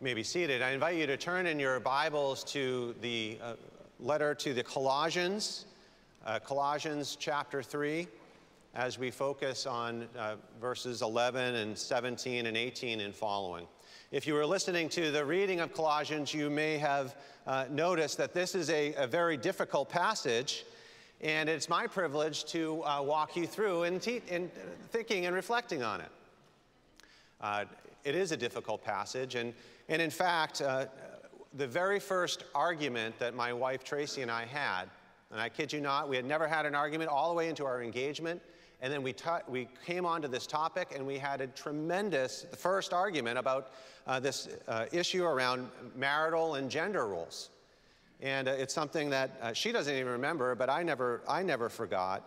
may be seated. I invite you to turn in your Bibles to the letter to the Colossians, Colossians chapter 3, as we focus on verses 11 and 17 and 18 and following. If you were listening to the reading of Colossians, you may have noticed that this is a very difficult passage, and it's my privilege to walk you through in thinking and reflecting on it. It is a difficult passage, and in fact, the very first argument that my wife Tracy and I had, and I kid you not, we had never had an argument all the way into our engagement, and then we came onto this topic and we had a tremendous first argument about this issue around marital and gender roles. And it's something that she doesn't even remember, but I never forgot.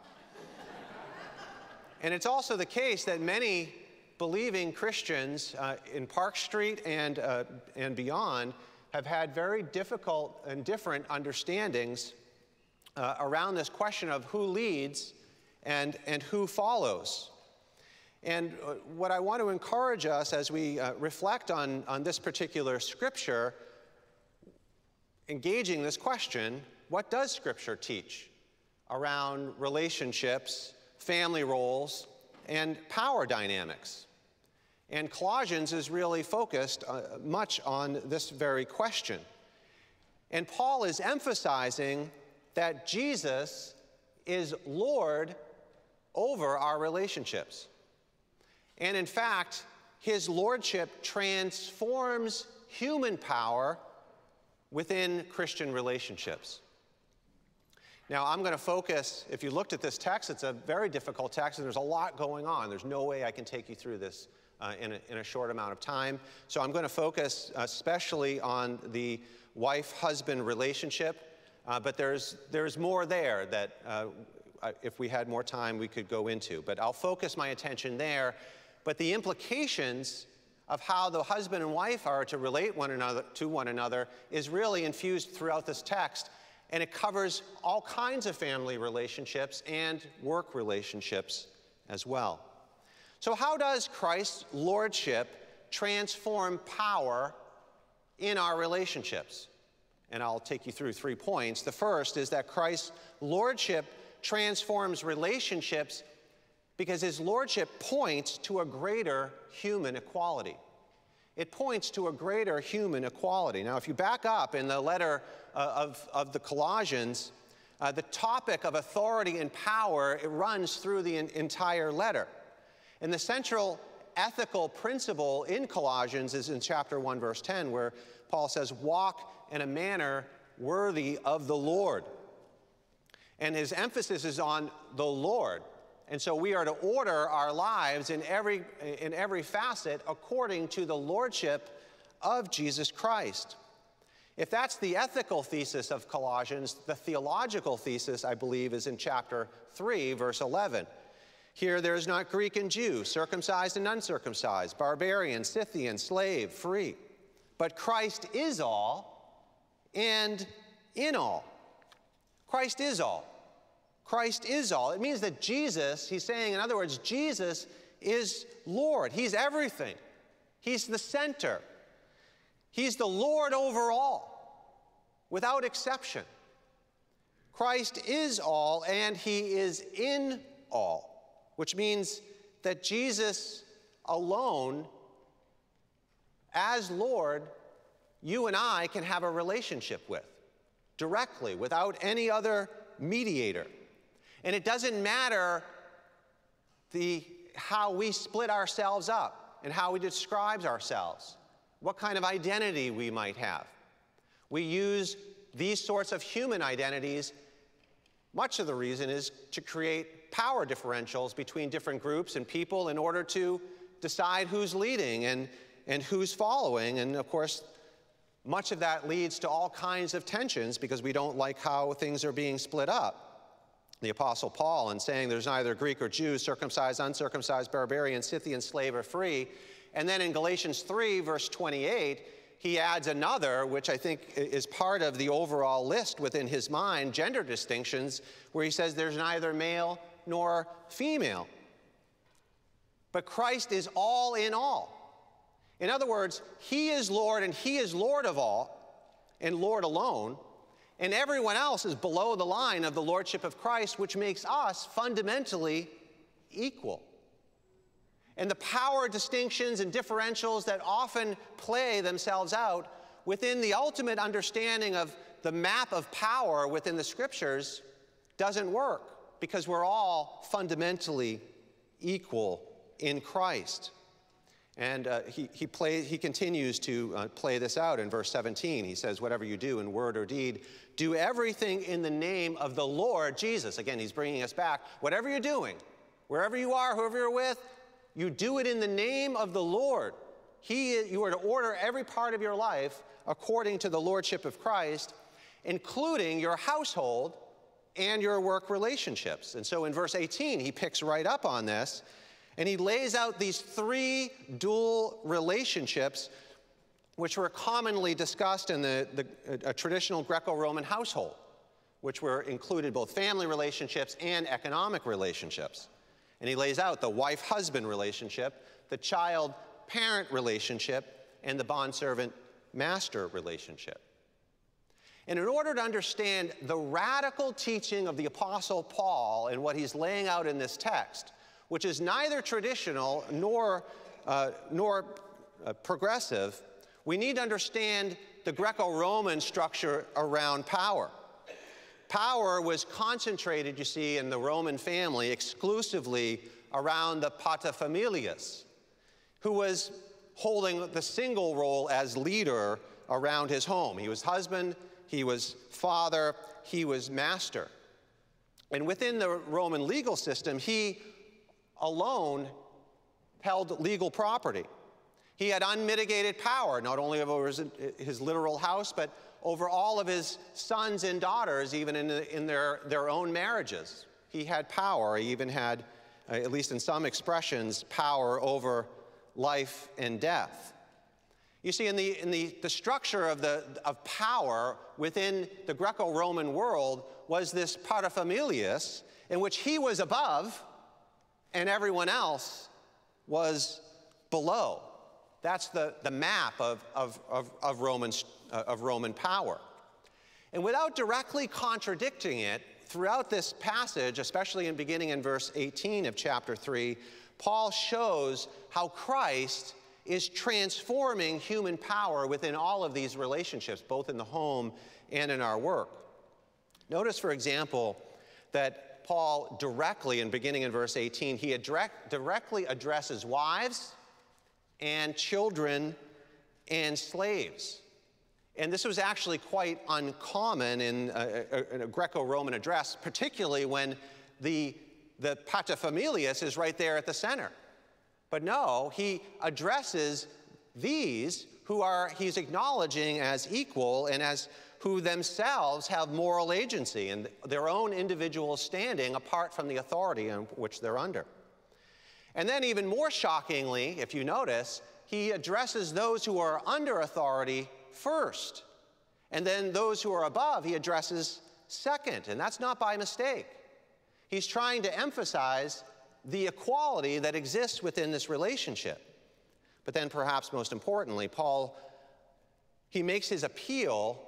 And it's also the case that many believing Christians in Park Street and beyond have had very difficult and different understandings around this question of who leads and who follows. And what I want to encourage us as we reflect on this particular scripture, engaging this question, what does Scripture teach around relationships, family roles, and power dynamics? And Colossians is really focused much on this very question. And Paul is emphasizing that Jesus is Lord over our relationships. And in fact, his lordship transforms human power within Christian relationships. Now, I'm going to focus, if you looked at this text, it's a very difficult text, and there's a lot going on. There's no way I can take you through this in a short amount of time. So I'm going to focus especially on the wife-husband relationship, but there's more there that if we had more time we could go into. But I'll focus my attention there. But the implications of how the husband and wife are to relate to one another is really infused throughout this text, and it covers all kinds of family relationships and work relationships as well. So how does Christ's lordship transform power in our relationships? And I'll take you through 3 points. The first is that Christ's lordship transforms relationships because his lordship points to a greater human equality. It points to a greater human equality. Now, if you back up in the letter of the Colossians, the topic of authority and power, it runs through the entire letter. And the central ethical principle in Colossians is in chapter 1, verse 10, where Paul says, walk in a manner worthy of the Lord. And his emphasis is on the Lord. And so we are to order our lives in every facet according to the lordship of Jesus Christ. If that's the ethical thesis of Colossians, the theological thesis, I believe, is in chapter 3, verse 11. Here there is not Greek and Jew, circumcised and uncircumcised, barbarian, Scythian, slave, free. But Christ is all and in all. Christ is all. Christ is all. It means that Jesus, he's saying, in other words, Jesus is Lord. He's everything. He's the center. He's the Lord over all, without exception. Christ is all, and he is in all, which means that Jesus alone, as Lord, you and I can have a relationship with, directly, without any other mediator. And it doesn't matter how we split ourselves up and how we describe ourselves, what kind of identity we might have. We use these sorts of human identities. Much of the reason is to create power differentials between different groups and people in order to decide who's leading and who's following. And of course, much of that leads to all kinds of tensions because we don't like how things are being split up. The Apostle Paul, in saying there's neither Greek or Jew, circumcised, uncircumcised, barbarian, Scythian, slave, or free. And then in Galatians 3, verse 28, he adds another, which I think is part of the overall list within his mind, gender distinctions, where he says there's neither male nor female. But Christ is all in all. In other words, he is Lord and he is Lord of all and Lord alone, and everyone else is below the line of the lordship of Christ, which makes us fundamentally equal. And the power distinctions and differentials that often play themselves out within the ultimate understanding of the map of power within the Scriptures doesn't work, because we're all fundamentally equal in Christ. And he continues to play this out in verse 17. He says, whatever you do in word or deed, do everything in the name of the Lord Jesus. Again, he's bringing us back. Whatever you're doing, wherever you are, whoever you're with, you do it in the name of the Lord. You are to order every part of your life according to the lordship of Christ, including your household and your work relationships. And so in verse 18, he picks right up on this, and he lays out these three dual relationships which were commonly discussed in a traditional Greco-Roman household, which were included both family relationships and economic relationships. And he lays out the wife-husband relationship, the child-parent relationship, and the bondservant-master relationship. And in order to understand the radical teaching of the Apostle Paul and what he's laying out in this text, which is neither traditional nor progressive, we need to understand the Greco-Roman structure around power. Power was concentrated, you see, in the Roman family exclusively around the paterfamilias, who was holding the single role as leader around his home. He was husband, he was father, he was master. And within the Roman legal system, he alone held legal property. He had unmitigated power, not only over his literal house, but over all of his sons and daughters, even in their own marriages. He had power. He even had, at least in some expressions, power over life and death. You see, in the structure of power within the Greco-Roman world was this paterfamilias, in which he was above and everyone else was below. That's the map of Roman power. And without directly contradicting it, throughout this passage, especially beginning in verse 18 of chapter 3, Paul shows how Christ is transforming human power within all of these relationships, both in the home and in our work. Notice, for example, that Paul directly, beginning in verse 18, he directly addresses wives and children and slaves. And this was actually quite uncommon in a Greco-Roman address, particularly when the paterfamilias is right there at the center. But no, he addresses these who he's acknowledging as equal and as who themselves have moral agency and their own individual standing apart from the authority in which they're under. And then even more shockingly, if you notice, he addresses those who are under authority first. And then those who are above he addresses second. And that's not by mistake. He's trying to emphasize the equality that exists within this relationship. But then perhaps most importantly, Paul, he makes his appeal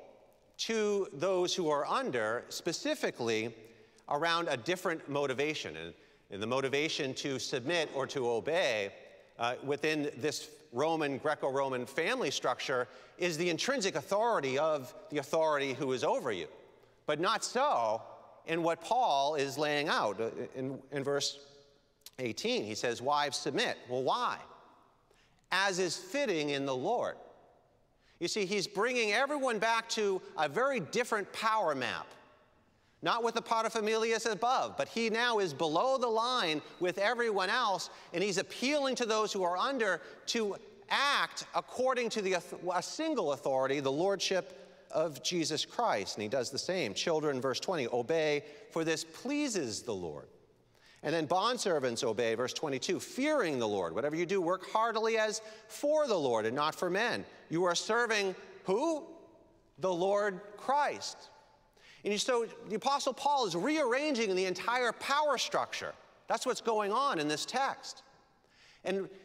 to those who are under, specifically around a different motivation. And the motivation to submit or to obey within this Greco-Roman family structure is the intrinsic authority of the authority who is over you. But not so in what Paul is laying out. In verse 18, he says, wives, submit. Well, why? As is fitting in the Lord. You see, he's bringing everyone back to a very different power map. Not with the paterfamilias above, but he now is below the line with everyone else, and he's appealing to those who are under to act according to a single authority, the lordship of Jesus Christ. And he does the same. Children, verse 20, obey, for this pleases the Lord. And then bondservants obey, verse 22, fearing the Lord. Whatever you do, work heartily as for the Lord and not for men. You are serving who? The Lord Christ. And so the Apostle Paul is rearranging the entire power structure. That's what's going on in this text. And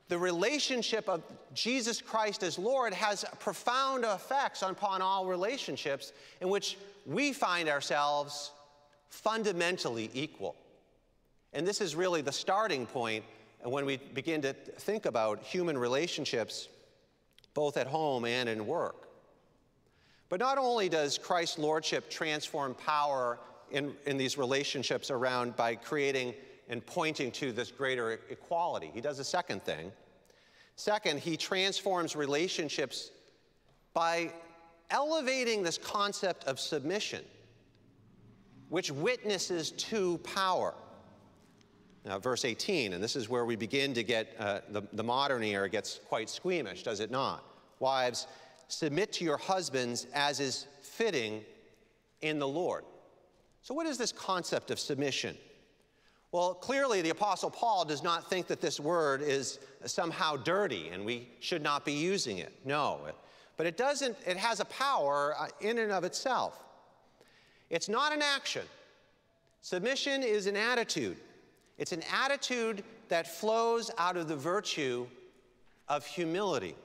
the relationship of Jesus Christ as Lord has profound effects upon all relationships in which we find ourselves fundamentally equal. And this is really the starting point when we begin to think about human relationships, both at home and in work. But not only does Christ's lordship transform power in these relationships around by creating and pointing to this greater equality, he does a second thing. Second, he transforms relationships by elevating this concept of submission, which witnesses to power. Now, verse 18, and this is where we begin to get, the modern era gets quite squeamish, does it not? Wives, submit to your husbands as is fitting in the Lord. So what is this concept of submission? Well, clearly the Apostle Paul does not think that this word is somehow dirty and we should not be using it. No, but it has a power in and of itself. It's not an action. Submission is an attitude. It's an attitude that flows out of the virtue of humility.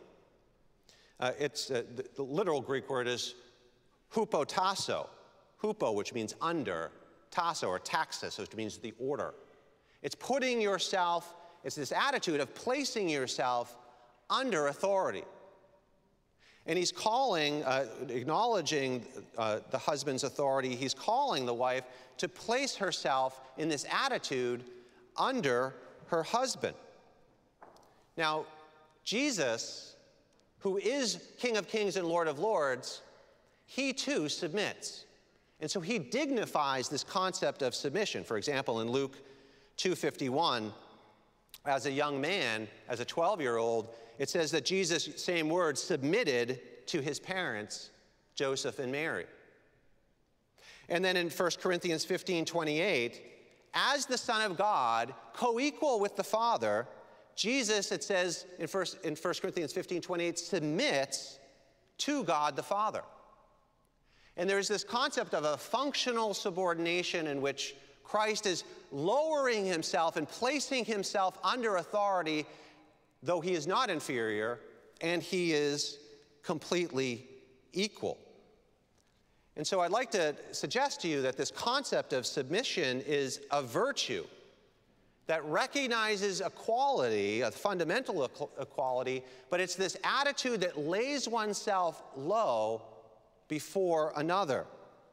The literal Greek word is hupotasso. Hupo, which means under, tasso or taxis, which means the order. It's putting yourself, it's this attitude of placing yourself under authority. And he's calling, acknowledging the husband's authority, he's calling the wife to place herself in this attitude under her husband. Now, Jesus, who is King of Kings and Lord of Lords, he too submits. And so he dignifies this concept of submission. For example, in Luke 2:51, as a young man, as a 12-year-old, it says that Jesus, same word, submitted to his parents, Joseph and Mary. And then in 1 Corinthians 15:28, as the Son of God, co-equal with the Father, Jesus, it says in 1 Corinthians 15:28, submits to God the Father. And there's this concept of a functional subordination in which Christ is lowering himself and placing himself under authority, though he is not inferior, and he is completely equal. And so I'd like to suggest to you that this concept of submission is a virtue that recognizes equality, a fundamental equality, but it's this attitude that lays oneself low before another.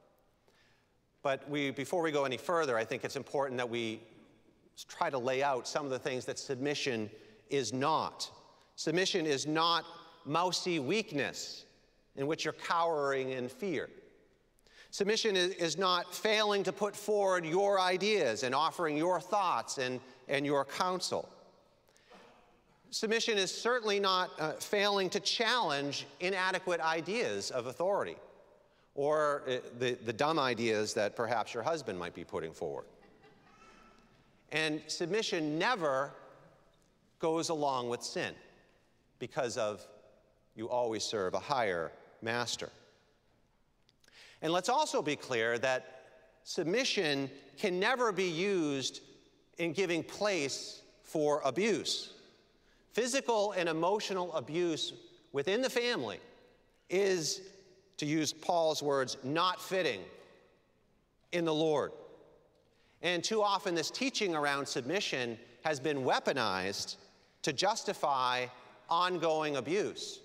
But before we go any further, I think it's important that we try to lay out some of the things that submission is not. Submission is not mousy weakness in which you're cowering in fear. Submission is not failing to put forward your ideas and offering your thoughts and your counsel. Submission is certainly not failing to challenge inadequate ideas of authority or the dumb ideas that perhaps your husband might be putting forward. And submission never goes along with sin because of you always serve a higher master. And let's also be clear that submission can never be used in giving place for abuse. Physical and emotional abuse within the family is, to use Paul's words, not fitting in the Lord. And too often this teaching around submission has been weaponized to justify ongoing abuse.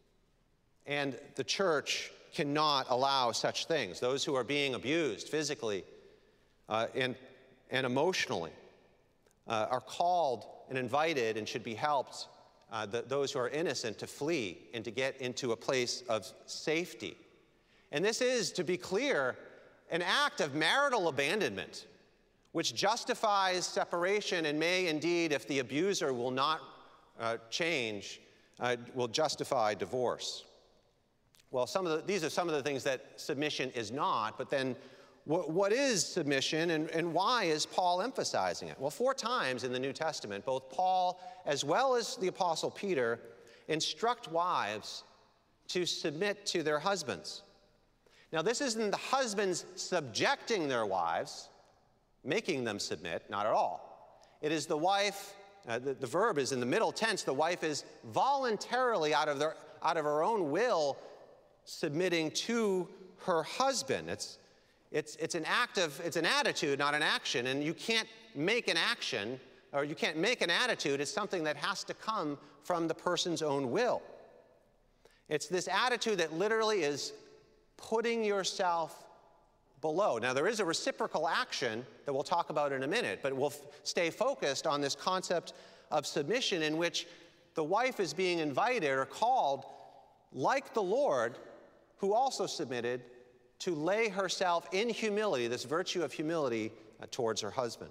And the church cannot allow such things. Those who are being abused physically and emotionally are called and invited and should be helped, those who are innocent, to flee and to get into a place of safety. And this is, to be clear, an act of marital abandonment, which justifies separation and may indeed, if the abuser will not change, will justify divorce. Well, these are some of the things that submission is not, but then what is submission and why is Paul emphasizing it? Well, 4 times in the New Testament, both Paul as well as the Apostle Peter instruct wives to submit to their husbands. Now, this isn't the husbands subjecting their wives, making them submit, not at all. It is the wife The verb is in the middle tense. The wife is voluntarily, out of her own will, submitting to her husband. It's an attitude, not an action. And you can't make an action, or you can't make an attitude. It's something that has to come from the person's own will. It's this attitude that literally is putting yourself below. Now, there is a reciprocal action that we'll talk about in a minute, but we'll stay focused on this concept of submission, in which the wife is being invited or called, like the Lord, who also submitted, to lay herself in humility, this virtue of humility, towards her husband.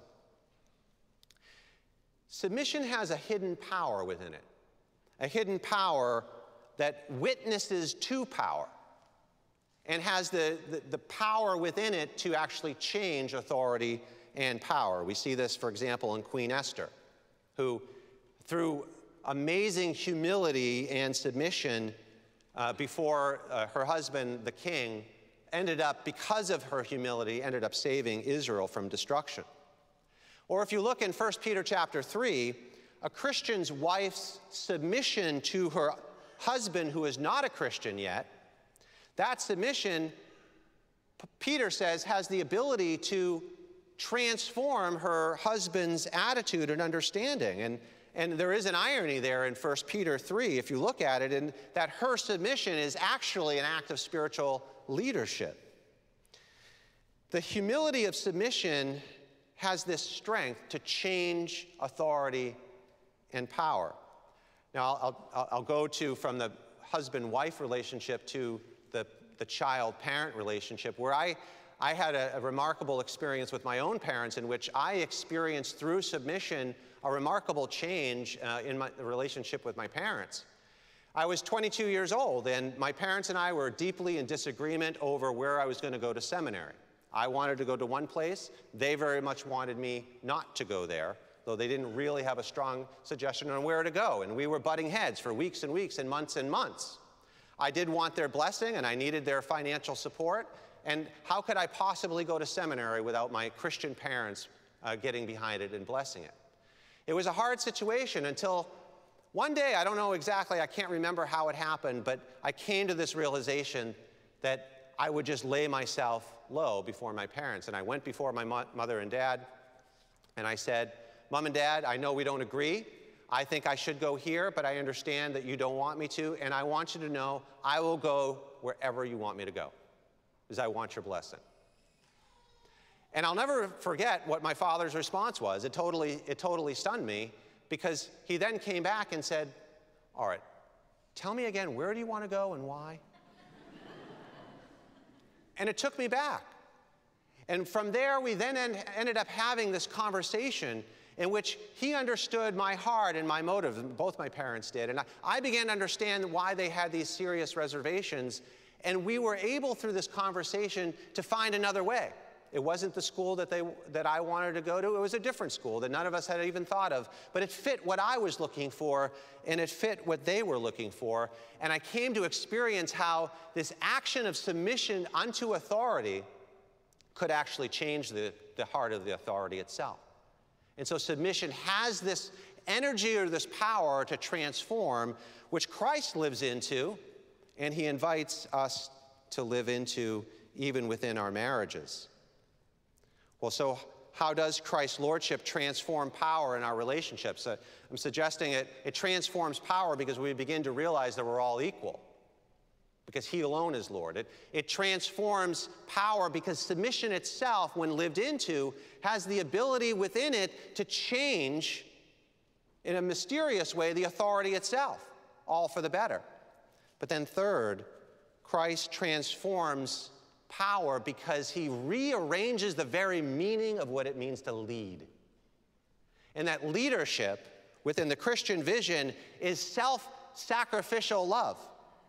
Submission has a hidden power within it, a hidden power that witnesses to power and has the power within it to actually change authority and power. We see this, for example, in Queen Esther, who, through amazing humility and submission before her husband, the king, because of her humility, ended up saving Israel from destruction. Or if you look in 1 Peter chapter 3, a Christian's wife's submission to her husband who is not a Christian yet, that submission, Peter says, has the ability to transform her husband's attitude and understanding. And there is an irony there in 1 Peter 3, if you look at it, in that her submission is actually an act of spiritual leadership. The humility of submission has this strength to change authority and power. Now, I'll go from the husband-wife relationship to the child-parent relationship, where I had a remarkable experience with my own parents, in which I experienced, through submission, a remarkable change in the relationship with my parents. I was 22 years old, and my parents and I were deeply in disagreement over where I was going to go to seminary. I wanted to go to one place. They very much wanted me not to go there, though they didn't really have a strong suggestion on where to go. And we were butting heads for weeks and weeks and months. I did want their blessing, and I needed their financial support. And how could I possibly go to seminary without my Christian parents getting behind it and blessing it? It was a hard situation until one day, I don't know exactly, I can't remember how it happened, but I came to this realization that I would just lay myself low before my parents. And I went before my mother and dad, and I said, Mom and Dad, I know we don't agree. I think I should go here, but I understand that you don't want me to, and I want you to know I will go wherever you want me to go, because I want your blessing. And I'll never forget what my father's response was. It totally stunned me, because he then came back and said, all right, tell me again, where do you want to go and why? And it took me back. And from there, we then ended up having this conversation in which he understood my heart and my motive. Both my parents did. And I began to understand why they had these serious reservations. And we were able, through this conversation, to find another way. It wasn't the school that I wanted to go to. It was a different school that none of us had even thought of. But it fit what I was looking for, and it fit what they were looking for. And I came to experience how this action of submission unto authority could actually change the heart of the authority itself. And so submission has this energy or this power to transform, which Christ lives into, and he invites us to live into even within our marriages. Well, so how does Christ's lordship transform power in our relationships? I'm suggesting it transforms power because we begin to realize that we're all equal, because he alone is Lord. It transforms power because submission itself, when lived into, has the ability within it to change, in a mysterious way, the authority itself, all for the better. But then third, Christ transforms power because he rearranges the very meaning of what it means to lead. And that leadership within the Christian vision is self-sacrificial love.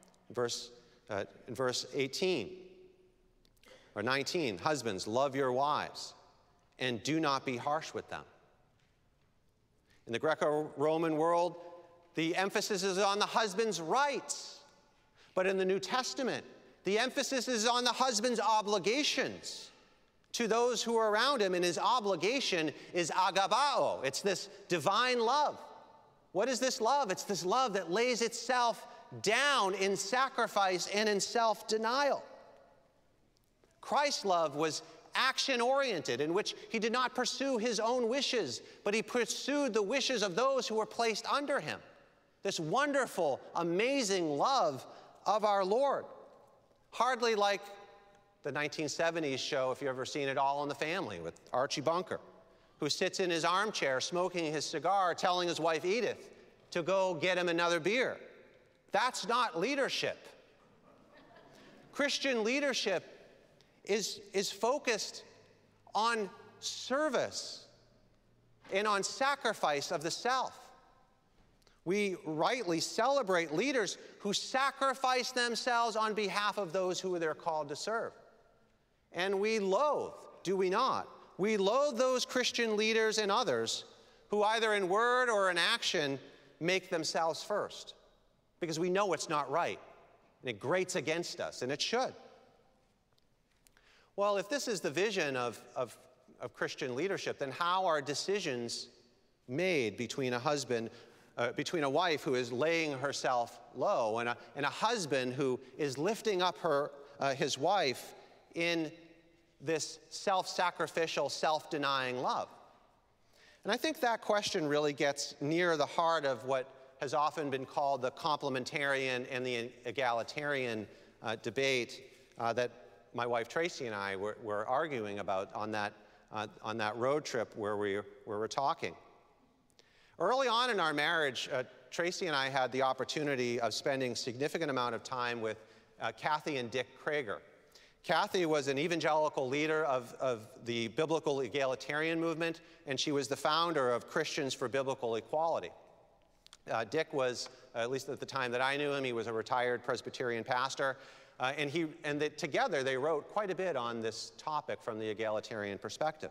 In verse 18 or 19, husbands, love your wives and do not be harsh with them. In the Greco-Roman world, the emphasis is on the husband's rights. But in the New Testament, the emphasis is on the husband's obligations to those who are around him, and his obligation is agabao. It's this divine love. What is this love? It's this love that lays itself down in sacrifice and in self-denial. Christ's love was action-oriented, in which he did not pursue his own wishes, but he pursued the wishes of those who were placed under him. This wonderful, amazing love of our Lord. Hardly like the 1970s show, if you've ever seen it, All in the Family, with Archie Bunker, who sits in his armchair smoking his cigar, telling his wife Edith to go get him another beer. That's not leadership. Christian leadership is focused on service and on sacrifice of the self. We rightly celebrate leaders who sacrifice themselves on behalf of those who they're called to serve. And we loathe, do we not? We loathe those Christian leaders and others who either in word or in action make themselves first, because we know it's not right, and it grates against us, and it should. Well, if this is the vision of Christian leadership, then how are decisions made between a wife who is laying herself low and a husband who is lifting up his wife in this self-sacrificial, self-denying love? And I think that question really gets near the heart of what has often been called the complementarian and the egalitarian debate that my wife Tracy and I were arguing about on that road trip where we were talking. Early on in our marriage, Tracy and I had the opportunity of spending a significant amount of time with Kathy and Dick Krager. Kathy was an evangelical leader of the biblical egalitarian movement, and she was the founder of Christians for Biblical Equality. Dick was, at least at the time that I knew him, he was a retired Presbyterian pastor, together they wrote quite a bit on this topic from the egalitarian perspective.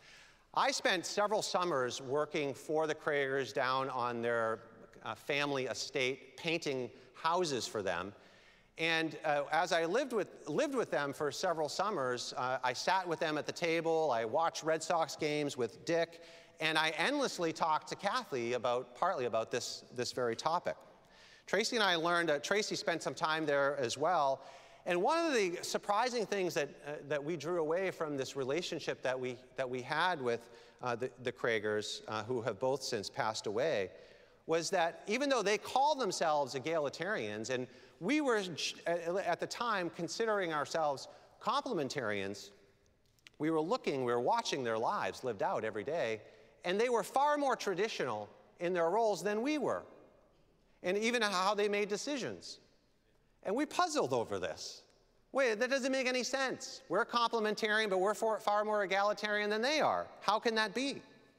I spent several summers working for the Kragers down on their family estate, painting houses for them. And as I lived with them for several summers, I sat with them at the table, I watched Red Sox games with Dick, and I endlessly talked to Kathy partly about this very topic. Tracy and I learned, Tracy spent some time there as well, and one of the surprising things that we drew away from this relationship that we had with the Kragers, who have both since passed away, was that even though they called themselves egalitarians, and we were at the time considering ourselves complementarians, we were watching their lives lived out every day, and they were far more traditional in their roles than we were, and even how they made decisions. And we puzzled over this. Wait, that doesn't make any sense. We're complementarian, but we're far more egalitarian than they are. How can that be?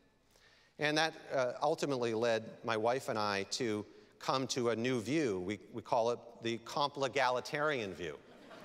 And that ultimately led my wife and I to come to a new view. We call it the complegalitarian view,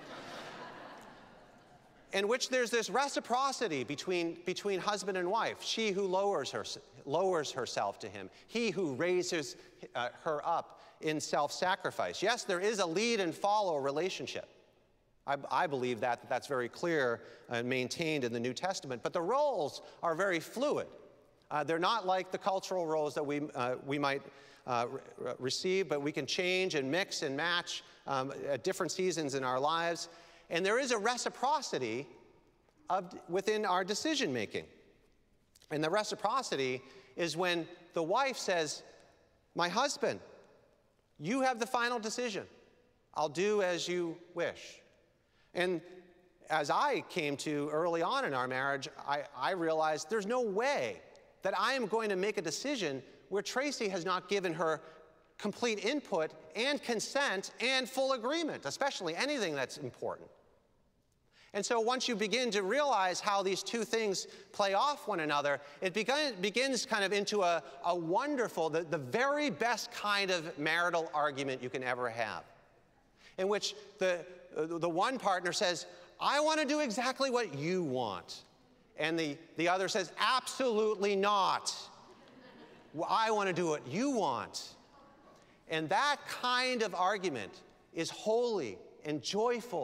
in which there's this reciprocity between husband and wife. She who lowers herself to him. He who raises her up in self-sacrifice. Yes, there is a lead and follow relationship. I believe that's very clear and maintained in the New Testament. But the roles are very fluid. They're not like the cultural roles that we might receive, but we can change and mix and match at different seasons in our lives. And there is a reciprocity within our decision making. And the reciprocity is when the wife says, "My husband, you have the final decision. I'll do as you wish." And as I came to early on in our marriage, I realized there's no way that I am going to make a decision where Tracy has not given her complete input and consent and full agreement, especially anything that's important. And so once you begin to realize how these two things play off one another, it begins kind of into a wonderful, the very best kind of marital argument you can ever have, in which the one partner says, "I want to do exactly what you want." And the other says, "Absolutely not. I want to do what you want." And that kind of argument is holy and joyful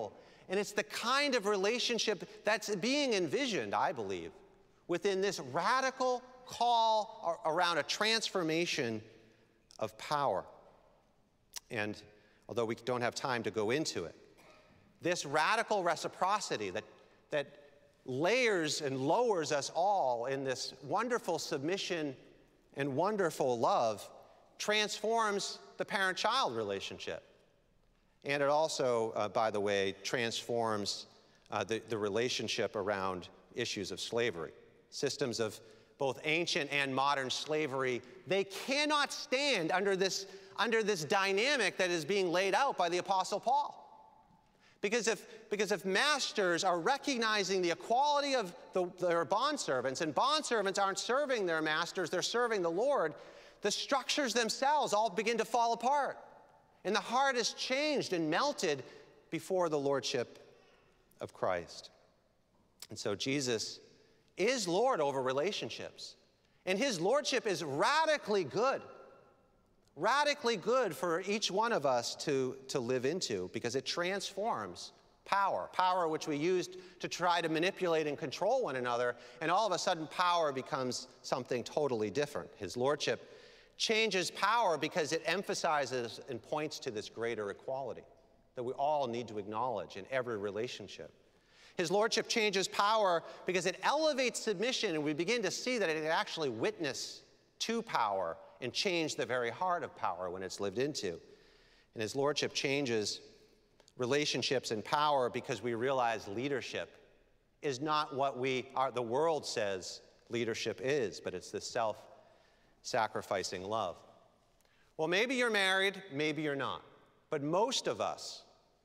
And it's the kind of relationship that's being envisioned, I believe, within this radical call around a transformation of power. And although we don't have time to go into it, this radical reciprocity that layers and lowers us all in this wonderful submission and wonderful love transforms the parent-child relationship. And it also, by the way, transforms the relationship around issues of slavery. Systems of both ancient and modern slavery, they cannot stand under this dynamic that is being laid out by the Apostle Paul. Because if masters are recognizing the equality of their bondservants, and bondservants aren't serving their masters, they're serving the Lord, the structures themselves all begin to fall apart. And the heart is changed and melted before the lordship of Christ. And so Jesus is Lord over relationships. And his lordship is radically good for each one of us to live into, because it transforms power which we used to try to manipulate and control one another, and all of a sudden power becomes something totally different. His lordship changes power because it emphasizes and points to this greater equality that we all need to acknowledge in every relationship. His lordship changes power because it elevates submission, and we begin to see that it can actually witness to power and change the very heart of power when it's lived into. And his lordship changes relationships and power because we realize leadership is not what the world says leadership is, but it's this self-sacrificing love. Well, maybe you're married, maybe you're not, but most of us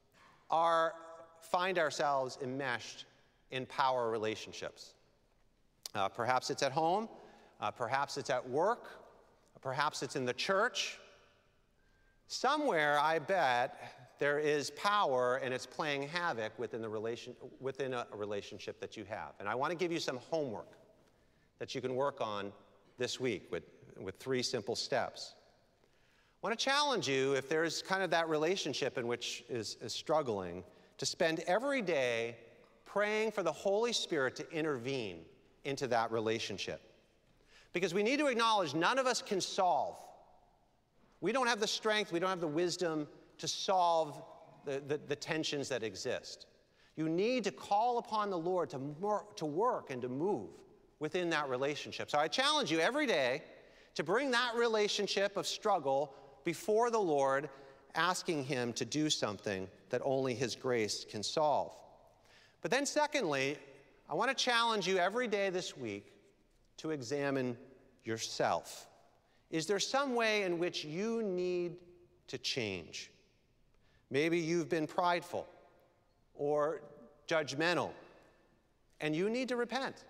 find ourselves enmeshed in power relationships. Perhaps it's at home, perhaps it's at work, perhaps it's in the church. Somewhere, I bet, there is power, and it's playing havoc within a relationship that you have. And I want to give you some homework that you can work on this week with 3 simple steps. I want to challenge you, if there's kind of that relationship in which is struggling, to spend every day praying for the Holy Spirit to intervene into that relationship. Because we need to acknowledge none of us can solve. We don't have the strength, we don't have the wisdom to solve the tensions that exist. You need to call upon the Lord to work and to move within that relationship. So I challenge you every day to bring that relationship of struggle before the Lord, asking him to do something that only his grace can solve. But then secondly, I want to challenge you every day this week to examine yourself. Is there some way in which you need to change? Maybe you've been prideful or judgmental, and you need to repent.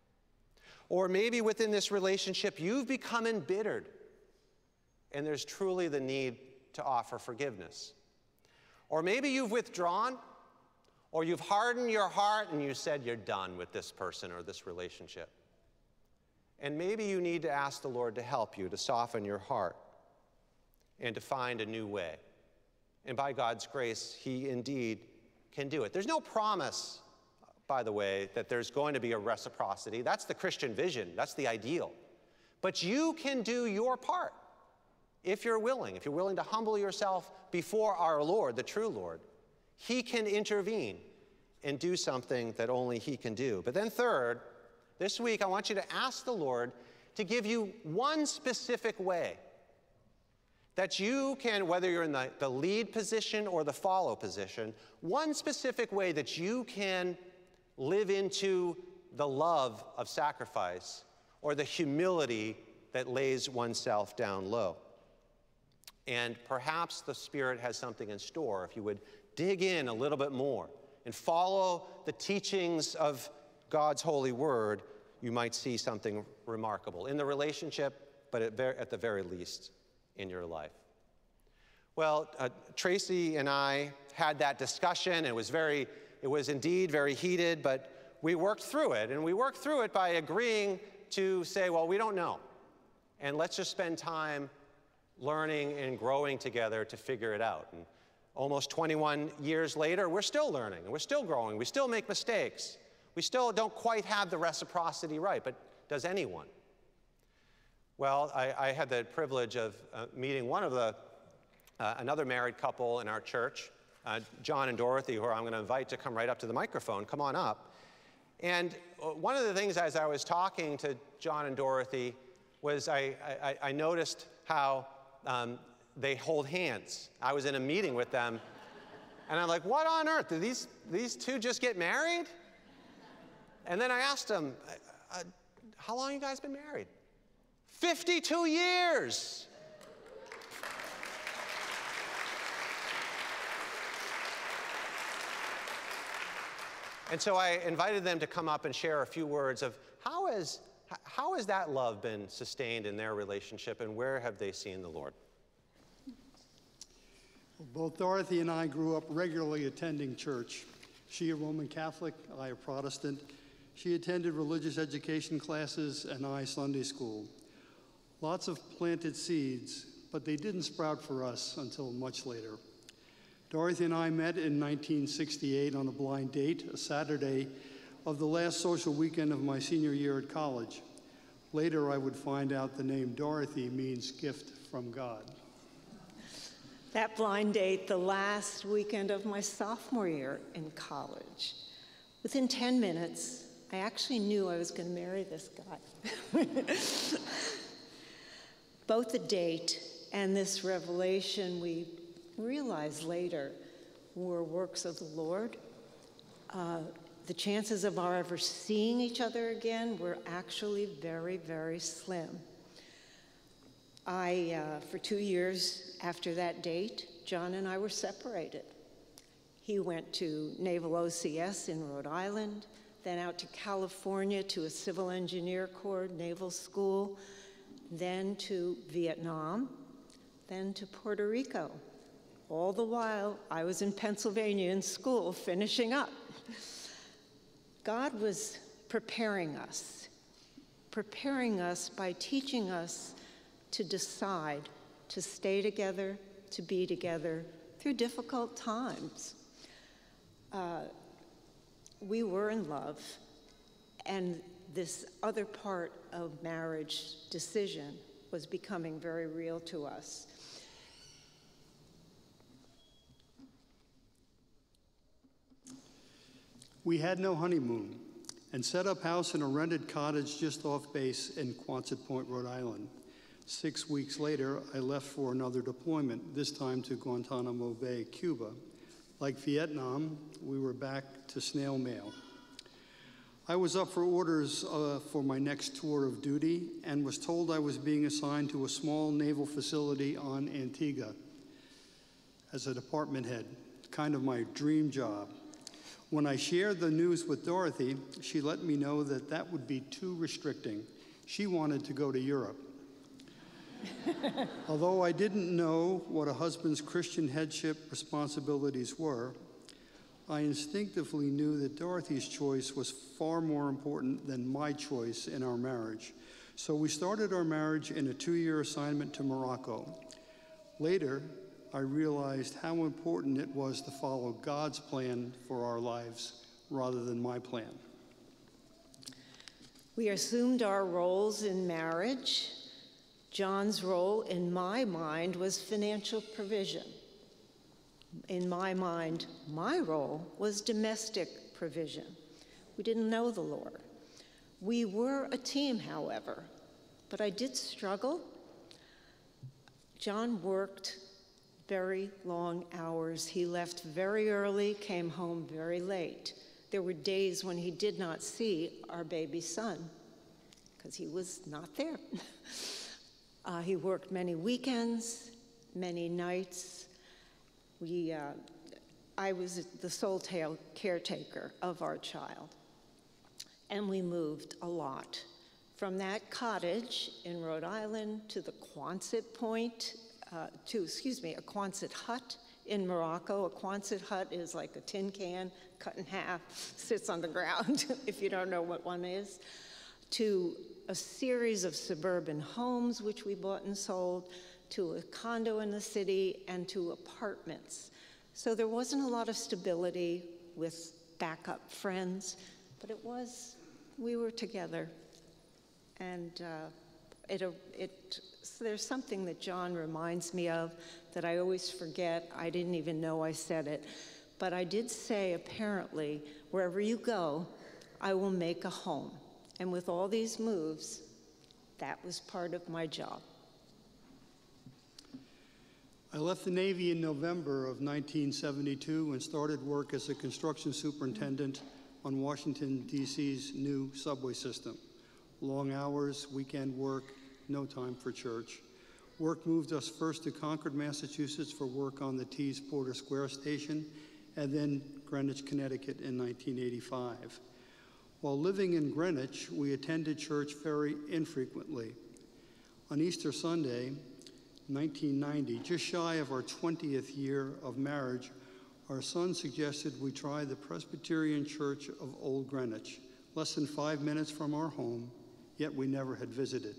Or maybe within this relationship, you've become embittered, and there's truly the need to offer forgiveness. Or maybe you've withdrawn, or you've hardened your heart and you said you're done with this person or this relationship. And maybe you need to ask the Lord to help you to soften your heart and to find a new way. And by God's grace, he indeed can do it. There's no promise, by the way, that there's going to be a reciprocity. That's the Christian vision. That's the ideal. But you can do your part if you're willing to humble yourself before our Lord, the true Lord. He can intervene and do something that only he can do. But then third, this week I want you to ask the Lord to give you one specific way that you can, whether you're in the lead position or the follow position, one specific way that you can live into the love of sacrifice or the humility that lays oneself down low. And perhaps the Spirit has something in store if you would dig in a little bit more and follow the teachings of God's holy word. You might see something remarkable in the relationship, but at the very least in your life. Well, Tracy and I had that discussion. It was indeed very heated, but we worked through it. And we worked through it by agreeing to say, well, we don't know. And let's just spend time learning and growing together to figure it out. And almost 21 years later, we're still learning, we're still growing, we still make mistakes. We still don't quite have the reciprocity right, but does anyone? Well, I had the privilege of meeting one of the, another married couple in our church, John and Dorothy, who I'm going to invite to come right up to the microphone. Come on up. And one of the things as I was talking to John and Dorothy was I noticed how they hold hands. I was in a meeting with them, and I'm like, what on earth? Did these two just get married? And then I asked them, how long you guys been married? 52 years! And so I invited them to come up and share a few words of how has that love been sustained in their relationship, and where have they seen the Lord? Both Dorothy and I grew up regularly attending church. She a Roman Catholic, I a Protestant. She attended religious education classes and I Sunday school. Lots of planted seeds, but they didn't sprout for us until much later. Dorothy and I met in 1968 on a blind date, a Saturday of the last social weekend of my senior year at college. Later, I would find out the name Dorothy means gift from God. That blind date, the last weekend of my sophomore year in college. Within 10 minutes, I actually knew I was going to marry this guy. Both the date and this revelation, we realized later, were works of the Lord. The chances of our ever seeing each other again were actually very, very slim. For 2 years after that date, John and I were separated. He went to Naval OCS in Rhode Island, then out to California to a civil engineer corps naval school, then to Vietnam, then to Puerto Rico. All the while, I was in Pennsylvania in school, finishing up. God was preparing us by teaching us to decide to stay together, to be together through difficult times. We were in love, and this other part of marriage decision was becoming very real to us. We had no honeymoon and set up house in a rented cottage just off base in Quonset Point, Rhode Island. 6 weeks later, I left for another deployment, this time to Guantanamo Bay, Cuba. Like Vietnam, we were back to snail mail. I was up for orders for my next tour of duty and was told I was being assigned to a small naval facility on Antigua as a department head, kind of my dream job. When I shared the news with Dorothy, she let me know that that would be too restricting. She wanted to go to Europe. Although I didn't know what a husband's Christian headship responsibilities were, I instinctively knew that Dorothy's choice was far more important than my choice in our marriage. So we started our marriage in a 2-year assignment to Morocco. Later, I realized how important it was to follow God's plan for our lives rather than my plan. We assumed our roles in marriage. John's role, in my mind, was financial provision. In my mind, my role was domestic provision. We didn't know the Lord. We were a team, however, but I did struggle. John worked very long hours. He left very early, came home very late. There were days when he did not see our baby son because he was not there. He worked many weekends, many nights. I was the sole caretaker of our child, and we moved a lot. From that cottage in Rhode Island to the Quonset Point, a Quonset hut in Morocco. A Quonset hut is like a tin can cut in half, sits on the ground, if you don't know what one is, to a series of suburban homes, which we bought and sold, to a condo in the city, and to apartments. So there wasn't a lot of stability with backup friends, but we were together. And there's something that John reminds me of that I always forget. I didn't even know I said it. But I did say, apparently, wherever you go, I will make a home. And with all these moves, that was part of my job. I left the Navy in November of 1972 and started work as a construction superintendent on Washington, D.C.'s new subway system. Long hours, weekend work, no time for church. Work moved us first to Concord, Massachusetts for work on the T's Porter Square station, and then Greenwich, Connecticut in 1985. While living in Greenwich, we attended church very infrequently. On Easter Sunday, 1990, just shy of our 20th year of marriage, our son suggested we try the Presbyterian Church of Old Greenwich, less than 5 minutes from our home, yet we never had visited.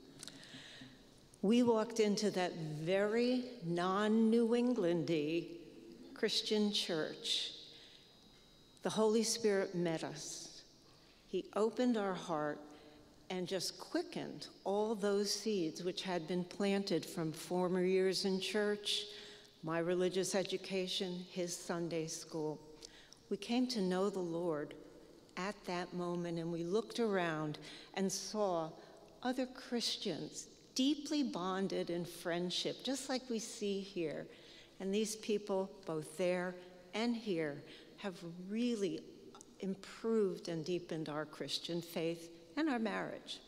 We walked into that very non-New Englandy Christian church. The Holy Spirit met us. He opened our heart and just quickened all those seeds which had been planted from former years in church, my religious education, his Sunday school. We came to know the Lord at that moment, and we looked around and saw other Christians deeply bonded in friendship, just like we see here. And these people, both there and here, have really improved and deepened our Christian faith and our marriage.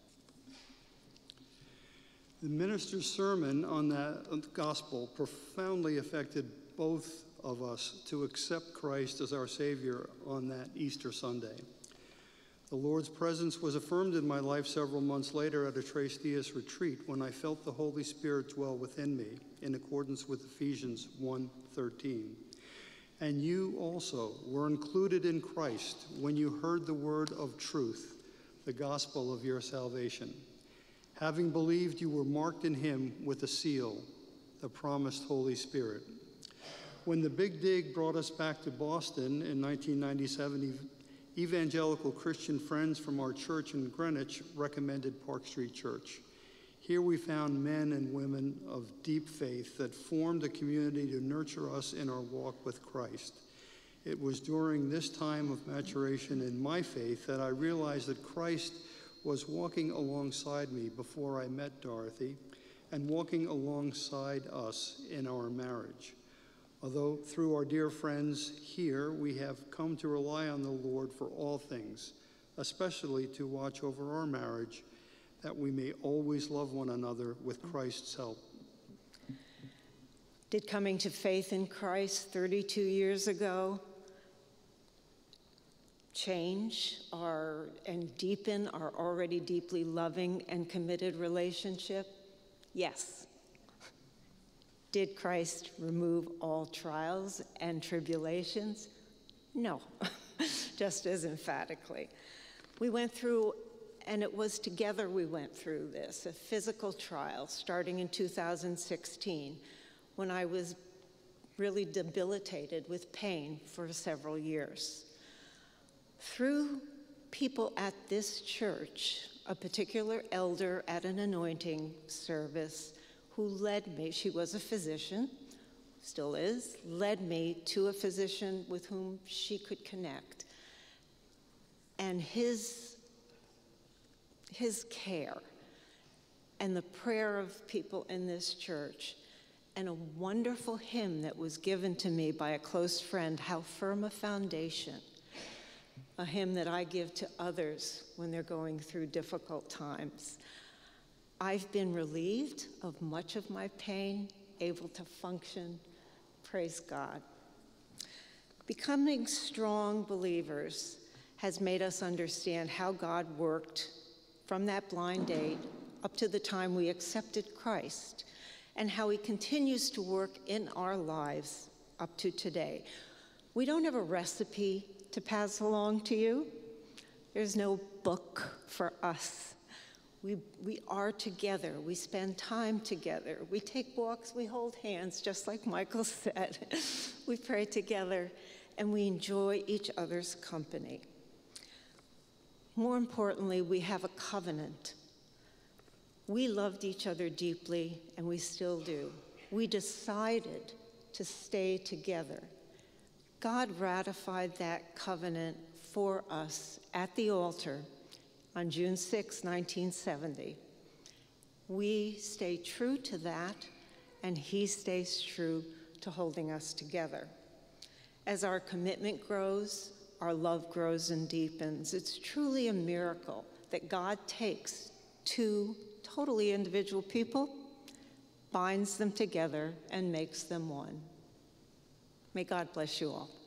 The minister's sermon on that gospel profoundly affected both of us to accept Christ as our Savior on that Easter Sunday. The Lord's presence was affirmed in my life several months later at a Tres Dias retreat when I felt the Holy Spirit dwell within me in accordance with Ephesians 1:13. And you also were included in Christ when you heard the word of truth, the gospel of your salvation. Having believed, you were marked in him with a seal, the promised Holy Spirit. When the Big Dig brought us back to Boston in 1997, evangelical Christian friends from our church in Greenwich recommended Park Street Church. Here we found men and women of deep faith that formed a community to nurture us in our walk with Christ. It was during this time of maturation in my faith that I realized that Christ was walking alongside me before I met Dorothy and walking alongside us in our marriage. Although through our dear friends here, we have come to rely on the Lord for all things, especially to watch over our marriage, that we may always love one another with Christ's help. Did coming to faith in Christ 32 years ago change and deepen our already deeply loving and committed relationship? Yes. Did Christ remove all trials and tribulations? No, just as emphatically. We went through, and it was together we went through this, a physical trial starting in 2016 when I was really debilitated with pain for several years. Through people at this church, a particular elder at an anointing service who led me, she was a physician, still is, led me to a physician with whom she could connect. And his care and the prayer of people in this church and a wonderful hymn that was given to me by a close friend, How Firm a Foundation, a hymn that I give to others when they're going through difficult times. I've been relieved of much of my pain, able to function. Praise God. Becoming strong believers has made us understand how God worked from that blind date up to the time we accepted Christ, and how he continues to work in our lives up to today. We don't have a recipe to pass along to you. There's no book for us. We are together. We spend time together. We take walks. We hold hands, just like Michael said. We pray together, and we enjoy each other's company. More importantly, we have a covenant. We loved each other deeply, and we still do. We decided to stay together. God ratified that covenant for us at the altar on June 6, 1970. We stay true to that, and he stays true to holding us together. As our commitment grows, our love grows and deepens. It's truly a miracle that God takes two totally individual people, binds them together, and makes them one. May God bless you all.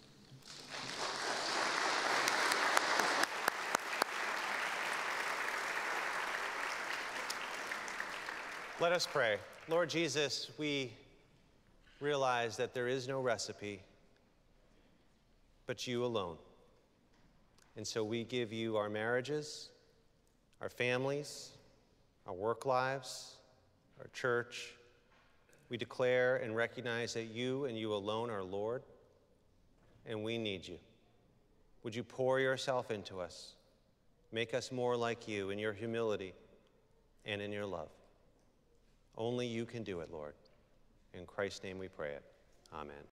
Let us pray. Lord Jesus, we realize that there is no recipe but you alone. And so we give you our marriages, our families, our work lives, our church. We declare and recognize that you and you alone are Lord, and we need you. Would you pour yourself into us? Make us more like you in your humility and in your love. Only you can do it, Lord. In Christ's name we pray it. Amen.